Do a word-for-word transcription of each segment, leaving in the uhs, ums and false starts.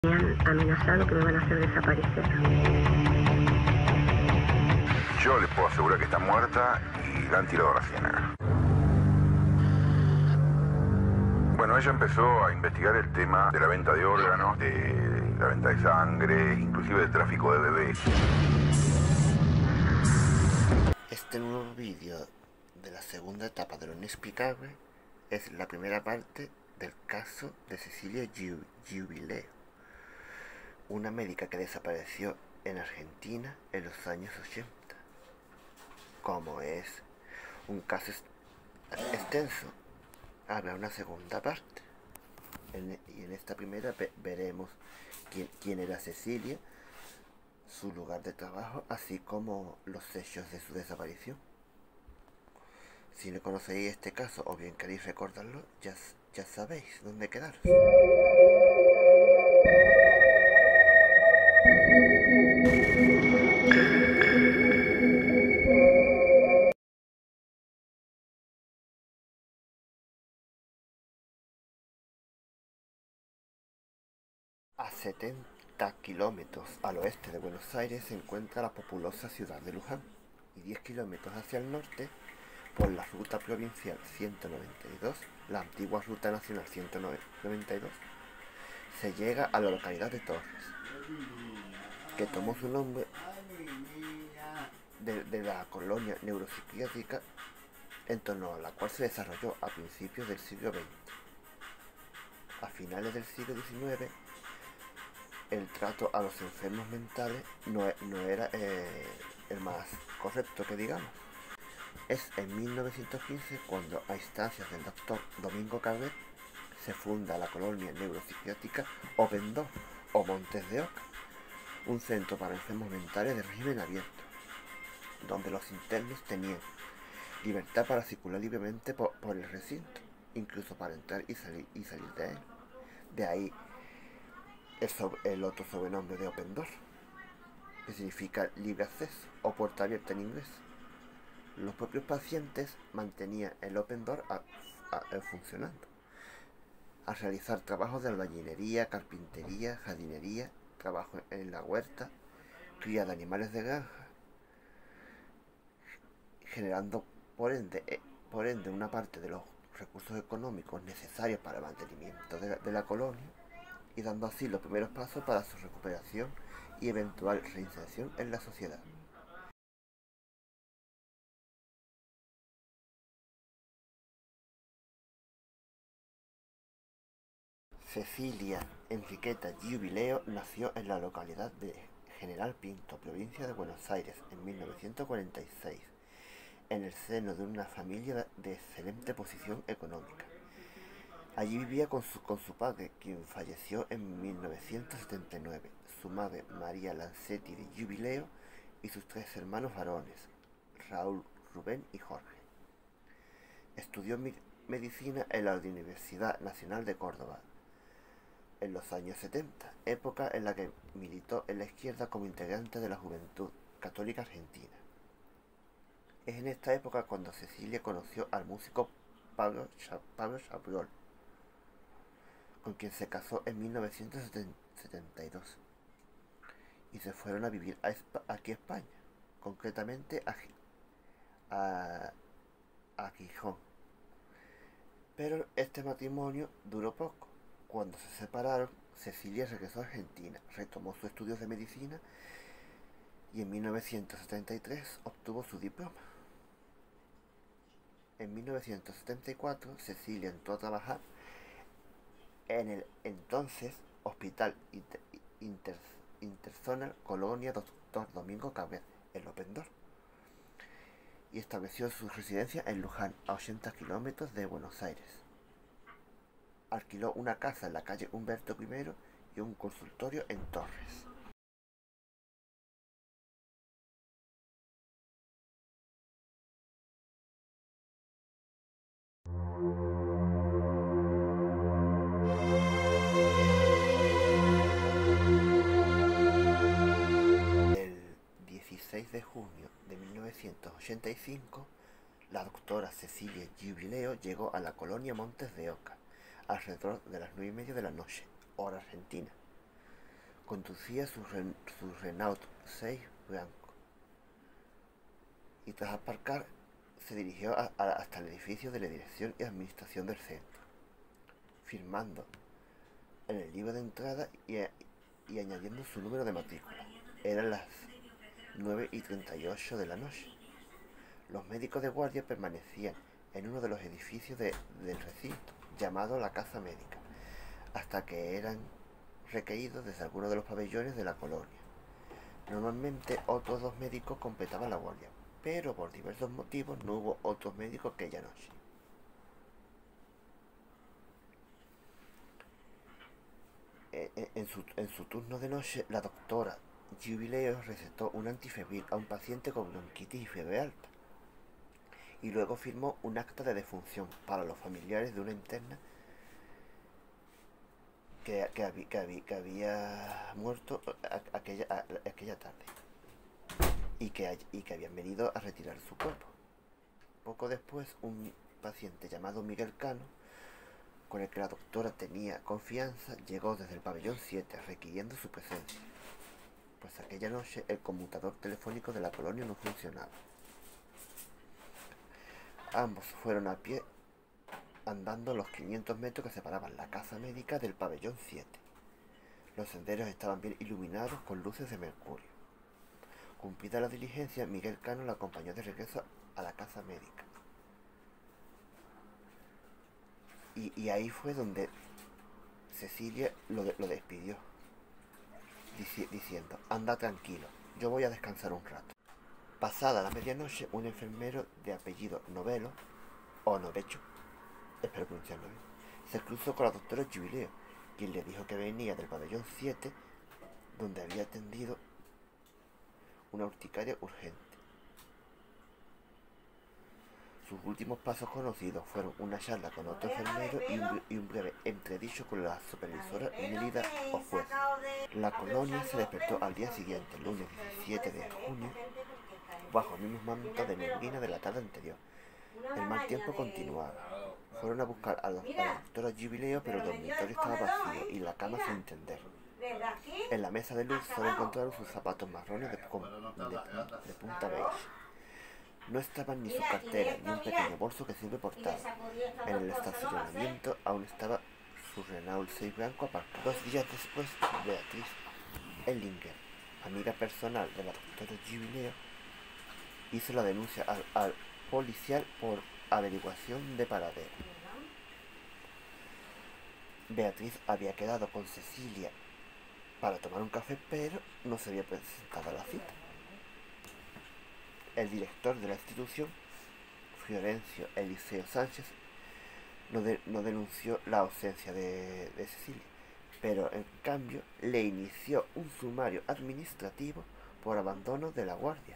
Me han amenazado que me van a hacer desaparecer. Yo le puedo asegurar que está muerta y la han tirado a la ciénaga. Bueno, ella empezó a investigar el tema de la venta de órganos, de la venta de sangre, inclusive del tráfico de bebés. Este nuevo vídeo de la segunda etapa de lo inexplicable es la primera parte del caso de Cecilia Giubileo, una médica que desapareció en Argentina en los años ochenta. Como es un caso extenso, habrá una segunda parte. En, y en esta primera ve, veremos quién, quién era Cecilia, su lugar de trabajo, así como los hechos de su desaparición. Si no conocéis este caso o bien queréis recordarlo, ya, ya sabéis dónde quedaros. A setenta kilómetros al oeste de Buenos Aires se encuentra la populosa ciudad de Luján, y diez kilómetros hacia el norte, por la ruta provincial ciento noventa y dos, la antigua ruta nacional ciento noventa y dos, se llega a la localidad de Torres, que tomó su nombre de, de la colonia neuropsiquiátrica en torno a la cual se desarrolló a principios del siglo veinte. A finales del siglo diecinueve, el trato a los enfermos mentales no, no era eh, el más correcto, que digamos. Es en mil novecientos quince cuando, a instancias del doctor Domingo Cabret, se funda la colonia neuropsiquiátrica Open Door o Montes de Oca, un centro para enfermos mentales de régimen abierto, donde los internos tenían libertad para circular libremente por, por el recinto, incluso para entrar y salir, y salir de él. De ahí el, sobre, el otro sobrenombre de Open Door, que significa libre acceso o puerta abierta en inglés. Los propios pacientes mantenían el Open Door a, a, a, funcionando, a realizar trabajos de albañilería, carpintería, jardinería, trabajo en la huerta, cría de animales de granja, generando por ende, eh, por ende una parte de los recursos económicos necesarios para el mantenimiento de la, de la colonia, y dando así los primeros pasos para su recuperación y eventual reinserción en la sociedad. Cecilia Enriqueta Giubileo nació en la localidad de General Pinto, provincia de Buenos Aires, en mil novecientos cuarenta y seis, en el seno de una familia de excelente posición económica. Allí vivía con su, con su padre, quien falleció en mil novecientos setenta y nueve, su madre María Lancetti de Giubileo y sus tres hermanos varones, Raúl, Rubén y Jorge. Estudió medicina en la Universidad Nacional de Córdoba en los años setenta, época en la que militó en la izquierda como integrante de la Juventud Católica Argentina. Es en esta época cuando Cecilia conoció al músico Pablo, Pablo Chabrol, con quien se casó en mil novecientos setenta y dos, y se fueron a vivir a aquí a España, concretamente a, a, a Gijón. Pero este matrimonio duró poco. Cuando se separaron, Cecilia regresó a Argentina, retomó sus estudios de medicina y en mil novecientos setenta y tres obtuvo su diploma. En mil novecientos setenta y cuatro, Cecilia entró a trabajar en el entonces Hospital Inter, Inter, Interzonal Colonia Doctor Domingo Cabret, en Open Door, y estableció su residencia en Luján, a ochenta kilómetros de Buenos Aires. Alquiló una casa en la calle Humberto primero y un consultorio en Torres. El dieciséis de junio de mil novecientos ochenta y cinco, la doctora Cecilia Giubileo llegó a la colonia Montes de Oca, alrededor de las nueve y media de la noche, hora argentina. conducía su, Ren su Renault seis blanco y tras aparcar se dirigió a, a, hasta el edificio de la dirección y administración del centro, firmando en el libro de entrada y, y añadiendo su número de matrícula. Eran las nueve y treinta y ocho de la noche. Los médicos de guardia permanecían en uno de los edificios de, del recinto, llamado la Casa Médica, hasta que eran requeridos desde alguno de los pabellones de la colonia. Normalmente otros dos médicos completaban la guardia, pero por diversos motivos no hubo otros médicos aquella noche. En su, en su turno de noche, la doctora Giubileo recetó un antifebril a un paciente con bronquitis y fiebre alta, y luego firmó un acta de defunción para los familiares de una interna que, que, que, que había muerto a, aquella, a, aquella tarde y que, y que habían venido a retirar su cuerpo. Poco después, un paciente llamado Miguel Cano, con el que la doctora tenía confianza, llegó desde el pabellón siete requiriendo su presencia, pues aquella noche el conmutador telefónico de la colonia no funcionaba. Ambos fueron a pie, andando los quinientos metros que separaban la casa médica del pabellón siete. Los senderos estaban bien iluminados con luces de mercurio. Cumplida la diligencia, Miguel Cano la acompañó de regreso a la casa médica. Y, y ahí fue donde Cecilia lo, de, lo despidió, dici, diciendo: anda tranquilo, yo voy a descansar un rato. Pasada la medianoche, un enfermero de apellido Novelo, o Novecho, espero pronunciarlo bien, se cruzó con la doctora Giubileo, quien le dijo que venía del pabellón siete, donde había atendido una urticaria urgente. Sus últimos pasos conocidos fueron una charla con otro enfermero y un, y un breve entredicho con la supervisora Nélida Ojuez. La colonia se despertó al día siguiente, lunes diecisiete de junio, bajo el mismo manto de neblina de la tarde anterior. El mal tiempo continuaba. Fueron a buscar a la, a la doctora Giubileo, pero el dormitorio estaba vacío y la cama sin tender. En la mesa de luz solo encontraron sus zapatos marrones de, de, de, de punta beige. No estaban ni su cartera ni un pequeño bolso que siempre portaba. En el estacionamiento aún estaba su Renault seis blanco aparcado. Dos días después, Beatriz Ellinger, amiga personal de la doctora Giubileo, hizo la denuncia al, al policial por averiguación de paradero. Beatriz había quedado con Cecilia para tomar un café, pero no se había presentado a la cita. El director de la institución, Florencio Eliseo Sánchez, no, de, no denunció la ausencia de, de Cecilia, pero en cambio le inició un sumario administrativo por abandono de la guardia.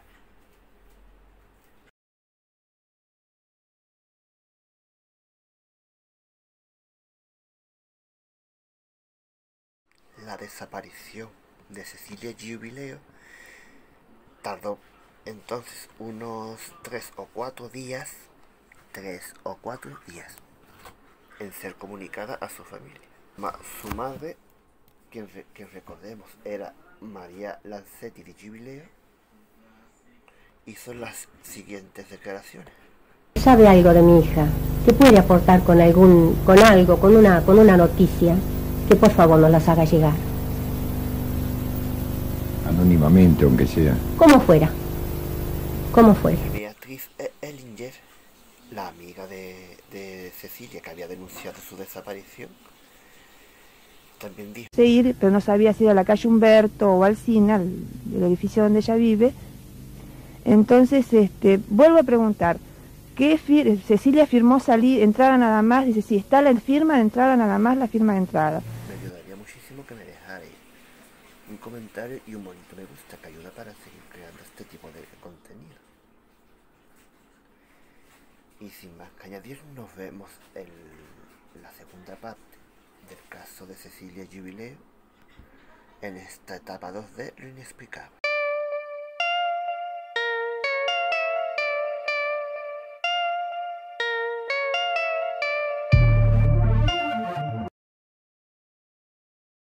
La desaparición de Cecilia Giubileo tardó entonces unos tres o cuatro días, tres o cuatro días, en ser comunicada a su familia. Ma, su madre, quien, re, quien recordemos era María Lancetti de Giubileo, hizo las siguientes declaraciones. ¿Sabe algo de mi hija? ¿Que puede aportar con algún, con algo, con una, con una noticia? Que por favor nos las haga llegar. Anónimamente, aunque sea. Como fuera. Como fuera. Beatriz Ellinger, la amiga de, de Cecilia que había denunciado su desaparición, también dijo ir, pero no sabía si era a la calle Humberto o Alsina, el, el edificio donde ella vive. Entonces, este, vuelvo a preguntar, ¿qué fir Cecilia firmó salir, entrada nada más? Dice, si está la firma de entrada nada más, la firma de entrada. Me ayudaría muchísimo que me dejarais un comentario y un bonito me gusta, que ayuda para seguir creando este tipo de contenido. Y sin más que añadir, nos vemos en la segunda parte del caso de Cecilia Giubileo en esta etapa dos de Lo Inexplicable.